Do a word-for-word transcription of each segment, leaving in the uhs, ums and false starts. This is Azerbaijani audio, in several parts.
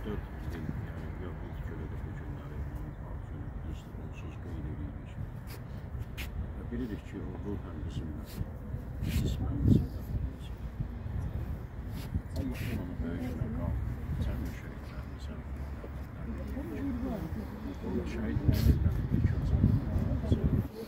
dörd il, yəni gördüyünüz görədə bu günləri onun günü biz də onsuz qeyd edirik. Və bilirik ki, o ruhən bizimlə, cismən bizimlə olacaq. Allah onu böyük məqam, cəmi şəhidlərimizə onun şəhid edilən ilk öncə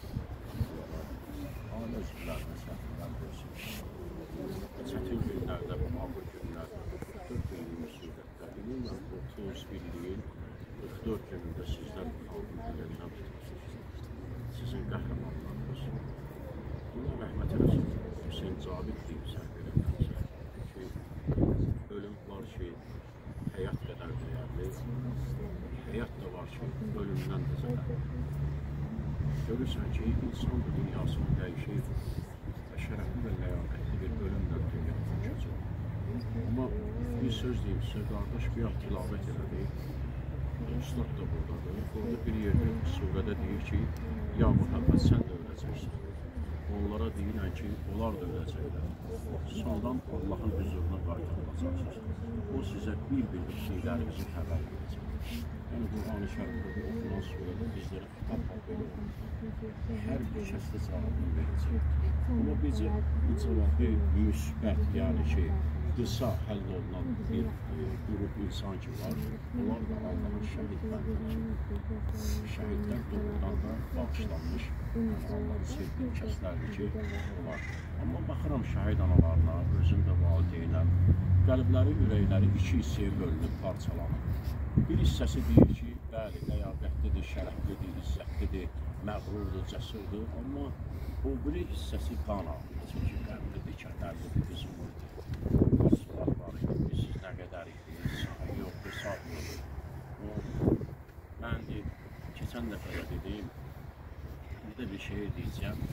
alə üzvlərinə səhvlər versin. Çətin günlərdə, bu ağır günlərdə, qırx dörd günlük müsibətdə, ümumən otuz bir ilin qırx dörd günündə sizlər xalqın dilindən tutursunuz. Sizin qəhrəmanlarınız. Buna rəhmət eləsin. Hüseyin Cabit deyib səhv eləməyəcək ki, ölüm var ki, həyat qədər dəyərli, həyat da var ki, ölümdən də zədərli. Görürsən ki, insan bu dünyasını dəyişir və şərəfli və ləyaqətli bir ölümlə dünyaya köçür. Amma bir söz deyim sizə, qardaş bir az tilavət elədi. Ustad da buradadır. Orada bir yerdə, surədə deyir ki, ya Muhammed sən də öləcəksən. Onlara deyilən ki, onlar da öləcəklər. Sonradan Allahın huzuruna qaytarılacaqsınız. O sizə bir-bir şeylərimizi xəbər edəcək. Yəni, Qur'an-ı Şərifdə oxunan surədə bizlərə xitab verir. Hər bir kəsdə cavabını verəcək. Amma bizə bu cavabı müsbət, yəni ki, qısa həll olunan bir qrup insan ki var, onlar da Allahın şəhidləridir. Şəhidlər doğrudan da bağışlanmış, Allahın sevdiyi kəslərdir ki, onlar. Amma baxıram şəhid analarına, özüm də valideynəm, qəlbləri, ürəkləri iki hissəyə bölünüb, parçalanıb. Bir hissəsi deyir ki, bəli, ləyaqətlidir, şərəflidir, izzətlidir, məğrurdur, cəsurdur, amma o biri hissəsi qan ağrıdır, çünki qəmlidir, kədərlidir, qızmırdır. Sular var idi, biz nə qədər idi, sahə yoxdur, sahə yoxdur. Mən keçən dəfə də dedim, bir də bir şey deyəcəm,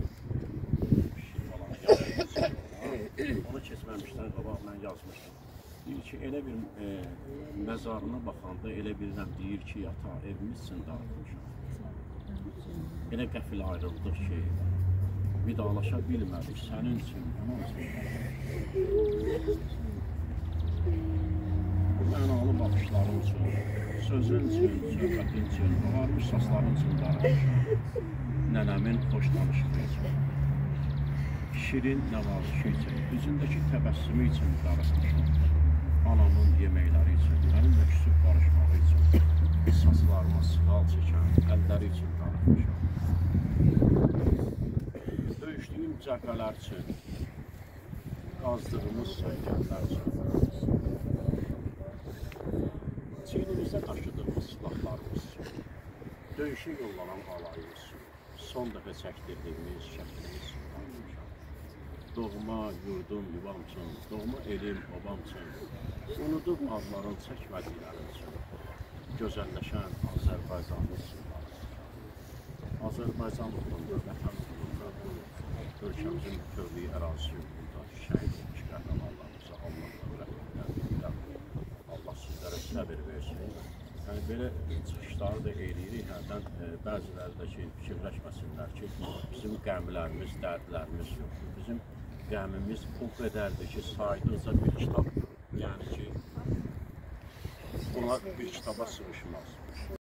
şir balana yazmışdım, onu keçməmişdən qabaq mən yazmışdım. Deyir ki, elə bir e, məzarına baxanda elə bilirəm, deyir ki, yata, evimiz üçün darıxmışam. Elə qəfil ayrıldıq ki, vidalaşa bilmədik, sənin üçün, onun üçün. Mənalı baxışların üçün, sözün üçün, söhbətin üçün, ağarmış saçların üçün darıxmışam. Nənəmin xoş danışığı üçün, şirin nəvazişi üçün, üzündəki təbəssümü üçün darıxmışam. Anamın yeməkləri üçün, mənimlə küsüb barışmağı üçün, saçlarıma sığal çəkən əlləri üçün darıxmışam. Döyüşdüyüm cəbhələr üçün, qazdığımız söyləyənlər üçün, çiynimizdə daşıdığımız silahlarımız üçün, döyüşə yollanan alayımız üçün, son dəfə çəkdirdiyimiz şəklimiz üçün darıxmışam. Doğma, yurdum, yuvam üçün, doğma elim, obam üçün, unudub adların çəkmədikləri üçün, gözəlləşən Azərbaycanlı üçün, Azərbaycan uğrunda, vətən uğrunda, bu ölkəmizin bütövlüyü ərazisi uğrunda şəhid olmuş qəhrəmanlarımıza Allah'la rəhmətlər diləyirəm. Allah sizlərə səbir versin. Yəni, belə çıxışları da eləyirik, hərdən bəziləri də ki, fikirləşməsinlər ki, bizim qəmlərimiz, dərdlərimiz yoxdur. Bizim qəmimiz o qədərdir ki, saydıqca bir kitab, yəni ki, bunlar bir kitaba sığışmaz.